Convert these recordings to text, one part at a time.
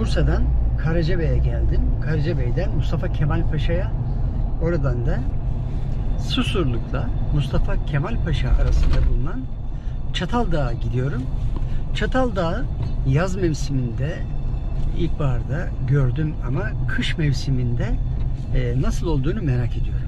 Bursa'dan Karacabey'e geldim. Karacabey'den Mustafa Kemal Paşa'ya, oradan da Susurluk'la Mustafa Kemal Paşa arasında bulunan Çataldağ'a gidiyorum. Çataldağ'ı yaz mevsiminde, ilkbaharda gördüm ama kış mevsiminde nasıl olduğunu merak ediyorum.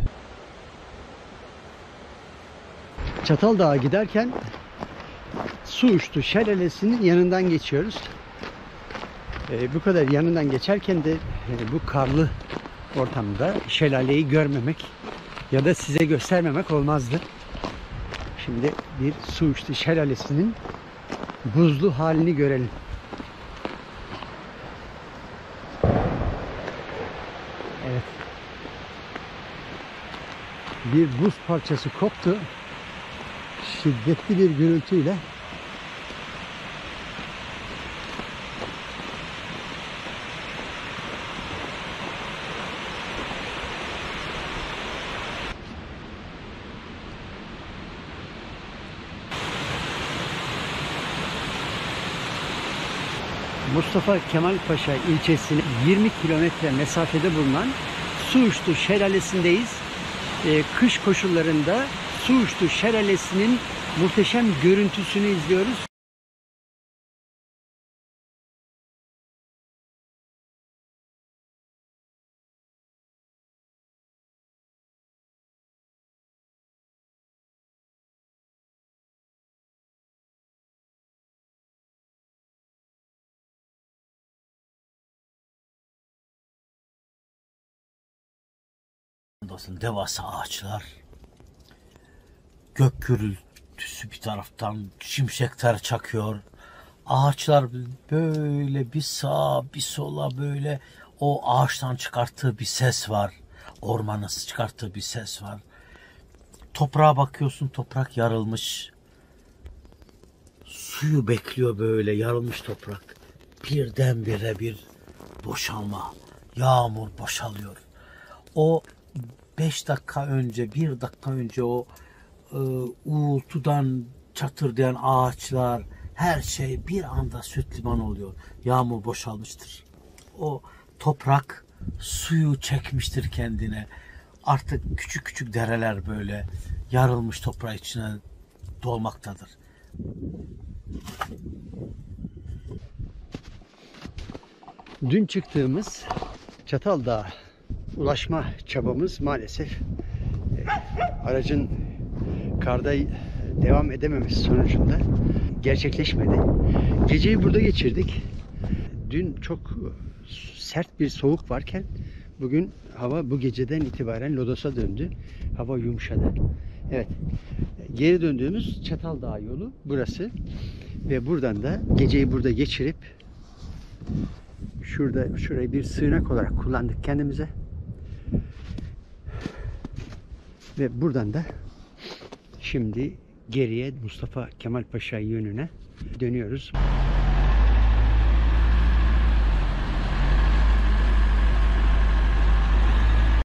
Çataldağ'a giderken Suuçtu Şelalesi'nin yanından geçiyoruz. Bu kadar yanından geçerken de bu karlı ortamda şelaleyi görmemek ya da size göstermemek olmazdı. Şimdi bir Suuçtu Şelalesi'nin buzlu halini görelim. Evet. Bir buz parçası koptu. Şiddetli bir gürültüyle. Mustafa Kemal Paşa ilçesine 20 kilometre mesafede bulunan Suuçtu Şelalesi'ndeyiz. Kış koşullarında Suuçtu Şelalesi'nin muhteşem görüntüsünü izliyoruz. Devasa ağaçlar, gök gürültüsü bir taraftan, şimşekler çakıyor. Ağaçlar böyle bir sağa bir sola, böyle o ağaçtan çıkarttığı bir ses var. Ormanın çıkarttığı bir ses var. Toprağa bakıyorsun, toprak yarılmış. Suyu bekliyor böyle, yarılmış toprak. Birdenbire bir boşalma. Yağmur boşalıyor. O 5 dakika önce, 1 dakika önce o uğultudan çatırdayan ağaçlar, her şey bir anda süt liman oluyor. Yağmur boşalmıştır. O toprak suyu çekmiştir kendine. Artık küçük küçük dereler böyle yarılmış toprağı içine dolmaktadır. Dün çıktığımız Çataldağ'a ulaşma çabamız maalesef aracın karda devam edememesi sonucunda gerçekleşmedi. Geceyi burada geçirdik. Dün çok sert bir soğuk varken bugün hava bu geceden itibaren lodosa döndü. Hava yumuşadı. Evet. Geri döndüğümüz Çataldağ yolu burası. Ve buradan da geceyi burada geçirip şurayı bir sığınak olarak kullandık kendimize. Ve buradan da şimdi geriye Mustafa Kemal Paşa yönüne dönüyoruz.